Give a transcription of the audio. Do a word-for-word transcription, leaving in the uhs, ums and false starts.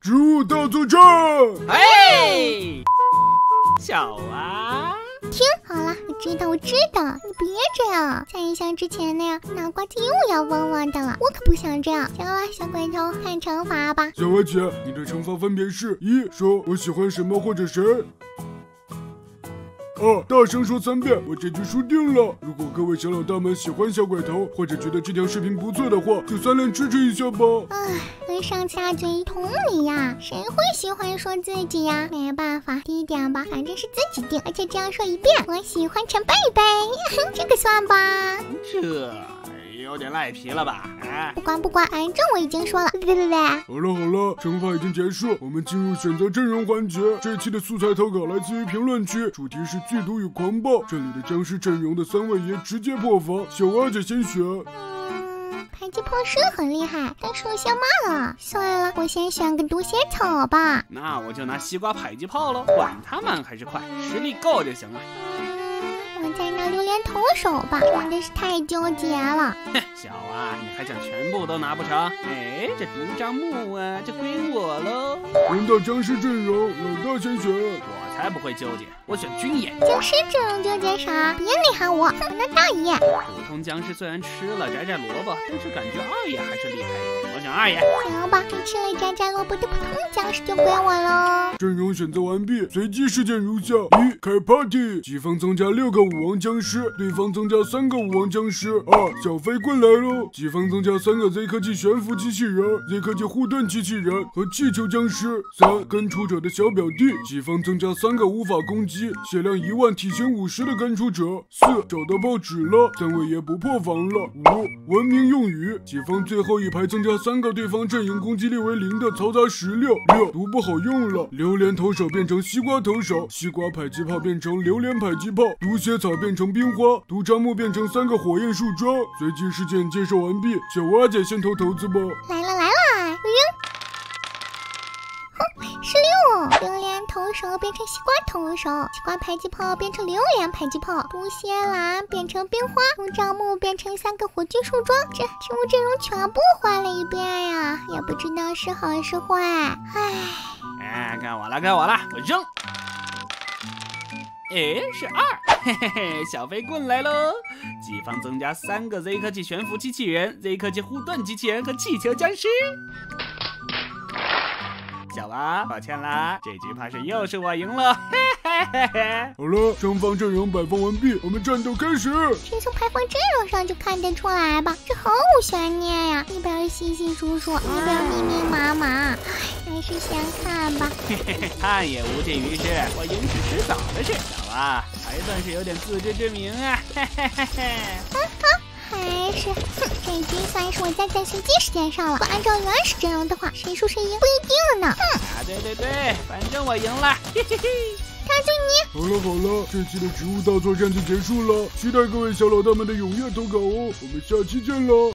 植物大作战！ 哎，小娃， 停好了，我知道，我知道，你别这样，再像之前那样，脑瓜子又要嗡嗡的了。我可不想这样。小娃，小鬼头，看惩罚吧。 小娃姐，你的惩罚分别是：一，说我喜欢什么或者谁；二，大声说三遍我这局输定了。如果各位小老大们喜欢小鬼头，或者觉得这条视频不错的话，就三连支持一下吧。 唉，跟上下嘴同理呀，谁会喜欢说自己呀？没办法，第一点吧，反正是自己定，而且这样说一遍，我喜欢陈贝贝，这个算吧。 这有点赖皮了吧？啊， 不管不管，反正我已经说了，对对对。 好了好了，惩罚已经结束，我们进入选择阵容环节。这期的素材投稿来自于评论区，主题是剧毒与狂暴。这里的僵尸阵容的三位爷直接破防，小蛙姐先选。 嗯，迫击炮是很厉害，但手下慢了。算了，我先选个毒血草吧。 那我就拿西瓜迫击炮喽，管它慢还是快，实力够就行了。 我再拿榴莲投手吧，真的是太纠结了。 哼，小娃，你还想全部都拿不成？哎，这独帐木啊，就归我喽。 轮到僵尸阵容，老大先选。 我才不会纠结，我选军演。 僵尸阵容纠结啥？别厉害我，哼，那大爷。 普通僵尸虽然吃了摘摘萝卜，但是感觉二爷还是厉害一点。我选二爷。 行吧，这吃了摘摘萝卜的普通僵尸就归我喽。 阵容选择完毕，随机事件如下：一、开 party， 己方增加六个武王僵尸，对方增加三个武王僵尸。二、小飞棍来喽，己方增加三个 Z 科技悬浮机器人、Z 科技护盾机器人和气球僵尸。三、根除者的小表弟，己方增加三个无法攻击、血量一万、体型五十的根除者。四、找到报纸了，三位爷不破防了。五、文明用语，己方最后一排增加三个对方阵营攻击力为零的嘈杂石榴。六、毒不好用了，榴莲投手变成西瓜投手，西瓜迫击炮变成榴莲迫击炮，毒血草变成冰花，毒樟木变成三个火焰树桩。随机事件介绍完毕，小蛙姐先投骰子吧。 来了来了，晕。哼，十六，榴莲投手变成西瓜投手，西瓜迫击炮变成榴莲迫击炮，毒蝎蓝变成冰花，毒樟木变成三个火炬树桩。这植物阵容全部换了一遍呀，也不知道是好是坏。唉， 哎，该我了，该我了，我扔。哎，是二，嘿嘿嘿，小飞棍来喽！己方增加三个 Z 科技悬浮机器人、Z 科技护盾机器人和气球僵尸。小娃，抱歉啦，这局怕是又是我赢了。嘿嘿嘿嘿。 好了，双方阵容摆放完毕，我们战斗开始。 这从排放阵容上就看得出来吧，这毫无悬念呀，一边稀稀疏疏，一边密密麻麻。唉，还是先看吧。 嘿嘿嘿，看也无济于事，我赢是迟早的事。小娃，还算是有点自知之明啊。嘿嘿嘿嘿。 啊好。还是，哼，这局算是我家在随机事件上了。如果按照原始阵容的话，谁输谁赢不一定呢。哼， 啊，对对对，反正我赢了，嘿嘿嘿。 他就你。 好了好了，这期的植物大作战就结束了，期待各位小老大们的踊跃投稿哦，我们下期见了。